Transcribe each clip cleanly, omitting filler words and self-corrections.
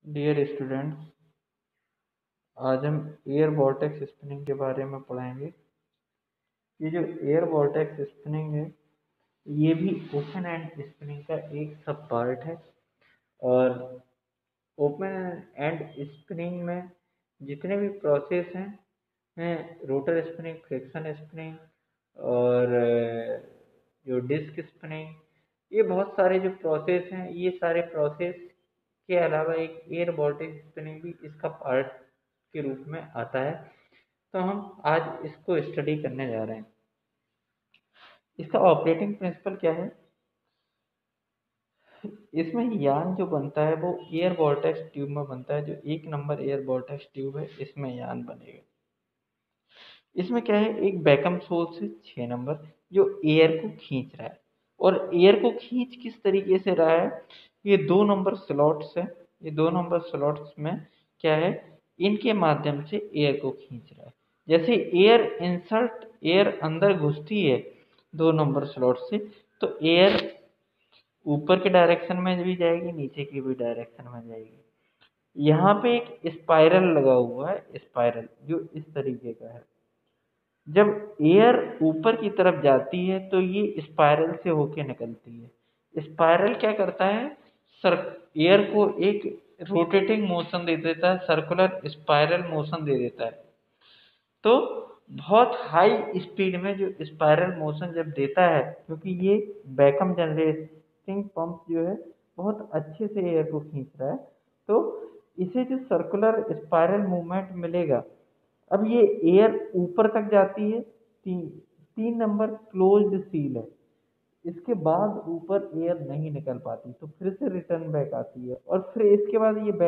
Dear students, आज हम air vortex spinning के बारे में पढ़ेंगे। ये जो एयर वोर्टेक्स स्पिनिंग है, ये भी ओपन एंड स्पिनिंग का एक सब पार्ट है। और ओपन एंड स्पिनिंग में जितने भी प्रोसेस हैं रोटर स्पिनिंग, फ्रिक्शन स्पिनिंग और जो डिस्क स्पिनिंग, ये बहुत सारे जो प्रोसेस हैं, ये सारे प्रोसेस के अलावा एक एयर वोर्टेक्स स्पिनिंग भी इसका पार्ट के रूप में आता है। तो हम आज इसको स्टडी करने जा रहे हैं। इसका ऑपरेटिंग प्रिंसिपल क्या है? इसमें यान जो बनता है वो एयर वोर्टेक्स ट्यूब में बनता है। जो 1 नंबर एयर वोर्टेक्स ट्यूब है, इसमें यान बनेगा। इसमें क्या है, एक बैकअप सोर्स है 6 नंबर, जो एयर को खींच रहा है। और एयर को खींच किस तरीके से रहा है, ये 2 नंबर स्लॉट्स है। ये 2 नंबर स्लॉट्स में क्या है, इनके माध्यम से एयर को खींच रहा है। जैसे एयर अंदर घुसती है 2 नंबर स्लॉट से, तो एयर ऊपर के डायरेक्शन में भी जाएगी, नीचे की भी डायरेक्शन में जाएगी। यहाँ पे एक स्पाइरल लगा हुआ है, स्पाइरल जो इस तरीके का है। जब एयर ऊपर की तरफ जाती है तो ये स्पाइरल से होके निकलती है। स्पाइरल क्या करता है, सर एयर को एक रोटेटिंग मोशन दे देता है, सर्कुलर स्पाइरल मोशन दे देता है। तो बहुत हाई स्पीड में जो स्पाइरल मोशन जब देता है, क्योंकि ये वैक्यूम जनरेटिंग पंप जो है बहुत अच्छे से एयर को खींच रहा है, तो इसे जो सर्कुलर स्पाइरल मूवमेंट मिलेगा। अब ये एयर ऊपर तक जाती है, 3 नंबर क्लोज्ड सील है। इसके बाद ऊपर एयर नहीं निकल पाती, तो फिर से रिटर्न बैक आती है। और फिर इसके बाद ये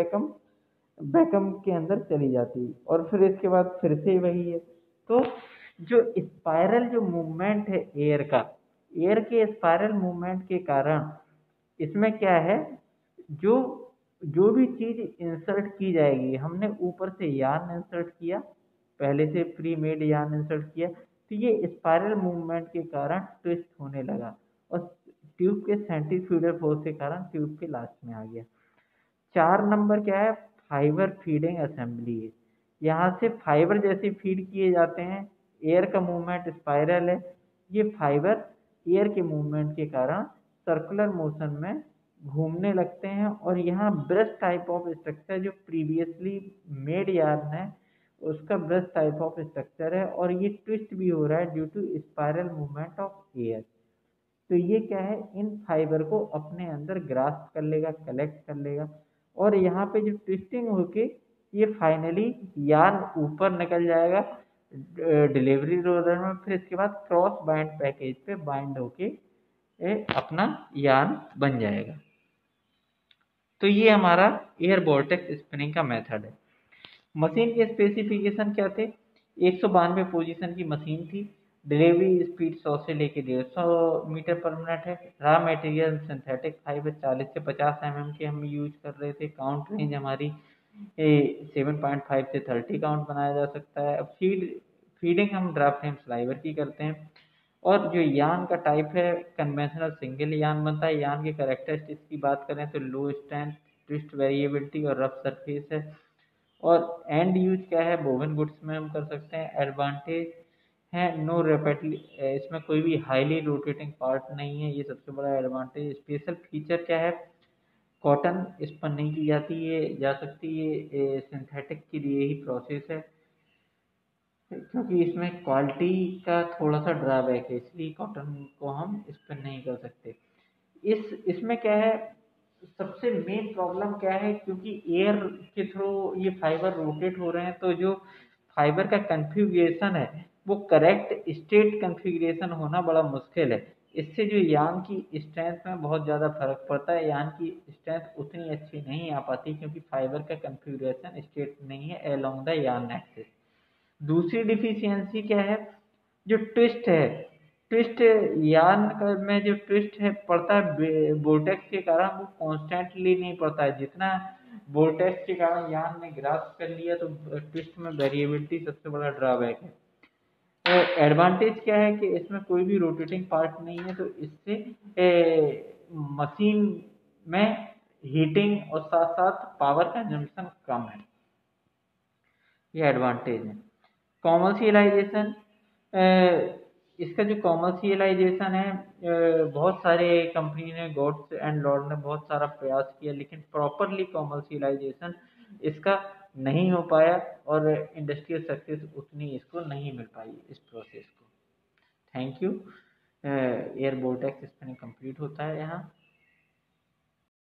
बैकम के अंदर चली जाती है, और फिर इसके बाद फिर से वही है। तो जो स्पाइरल जो मूवमेंट है एयर का, एयर के स्पाइरल मूवमेंट के कारण इसमें क्या है, जो जो भी चीज इंसर्ट की जाएगी, हमने ऊपर से यान इंसर्ट किया, पहले से प्री मेड यान इंसर्ट किया, तो ये स्पाइरल मूवमेंट के कारण ट्विस्ट होने लगा और ट्यूब के सेंट्रीफ्यूगल फोर्स के कारण ट्यूब के लास्ट में आ गया। 4 नंबर क्या है, फाइबर फीडिंग असेंबली है। यहाँ से फाइबर जैसे फीड किए जाते हैं। एयर का मूवमेंट स्पाइरल है, ये फाइबर एयर के मूवमेंट के कारण सर्कुलर मोशन में घूमने लगते हैं। और यहाँ ब्रश टाइप ऑफ स्ट्रक्चर जो प्रीवियसली मेड यार्न है, उसका ब्रश टाइप ऑफ स्ट्रक्चर है, और ये ट्विस्ट भी हो रहा है due to spiral movement of air. तो ये क्या है, इन फाइबर को अपने अंदर ग्रास्प कर लेगा, कलेक्ट कर लेगा। और यहाँ पे जो ट्विस्टिंग होके ये फाइनली यान ऊपर निकल जाएगा डिलीवरी रोलर में। फिर इसके बाद क्रॉस बाइंड पैकेज पे बाइंड होके अपना यान बन जाएगा। तो ये हमारा एयर वोर्टेक्स स्पिनिंग का मेथड है। मशीन के स्पेसिफिकेशन क्या थे, 192 पोजीशन की मशीन थी। डिलीवरी स्पीड 100 से लेके 150 मीटर पर मिनट है। रॉ मटेरियल सिंथेटिक फाइबर 40 से 50 mm के हम यूज कर रहे थे। काउंट रेंज हमारी 7.5 से 30 काउंट बनाया जा सकता है। अब फीडिंग हम ड्राफ्ट फ्रेम स्लाइवर की करते हैं। और जो यान का टाइप है, कन्वेंशनल सिंगल यान बनता है। यान के करेक्टरिस्टिक्स की बात करें तो लो स्ट्रेंथ, ट्विस्ट वेरिएबिलिटी और रफ सरफेस है। और एंड यूज क्या है, बोवेन गुड्स में हम कर सकते हैं। एडवांटेज है, नो रैपिडली, इसमें कोई भी हाईली रोटेटिंग पार्ट नहीं है, ये सबसे बड़ा एडवांटेज। स्पेशल फीचर क्या है, कॉटन इस पर नहीं की जाती है, जा सकती है, सिंथेटिक के लिए ही प्रोसेस है, क्योंकि इसमें क्वालिटी का थोड़ा सा ड्रॉबैक है, इसलिए कॉटन को हम इस पर नहीं कर सकते। इसमें क्या है, सबसे मेन प्रॉब्लम क्या है, क्योंकि एयर के थ्रू ये फाइबर रोटेट हो रहे हैं, तो जो फाइबर का कन्फिग्रेशन है वो करेक्ट स्टेट कन्फिग्रेशन होना बड़ा मुश्किल है। इससे जो यान की स्ट्रेंथ में बहुत ज़्यादा फर्क पड़ता है। यान की स्ट्रेंथ उतनी अच्छी नहीं आ पाती, क्योंकि फाइबर का कन्फिग्रेशन स्टेट नहीं है अलोंग द यान एक्सिस। दूसरी डिफिशियंसी क्या है, जो ट्विस्ट है, ट्विस्ट में जो ट्विस्ट है पड़ता है वोर्टेक्स के कारण, वो कॉन्स्टेंटली नहीं पड़ता है। जितना वोर्टेक्स के कारण यान ने ग्रास कर लिया, तो ट्विस्ट में वेरिएबिलिटी सबसे बड़ा ड्रॉबैक है। एडवांटेज क्या है कि इसमें कोई भी रोटेटिंग पार्ट नहीं है, तो इससे मशीन में हीटिंग और साथ साथ पावर कंजम्पशन कम है, ये एडवांटेज है। कॉमर्शियलाइजेशन, इसका जो कॉमर्शियलाइजेशन है, बहुत सारे कंपनी ने, गॉड्स एंड लॉर्ड ने बहुत सारा प्रयास किया, लेकिन प्रॉपरली कॉमर्शियलाइजेशन इसका नहीं हो पाया और इंडस्ट्रियल सक्सेस उतनी इसको नहीं मिल पाई इस प्रोसेस को। Thank you. एयर बोल्टेक्स इसमें कंप्लीट होता है यहाँ।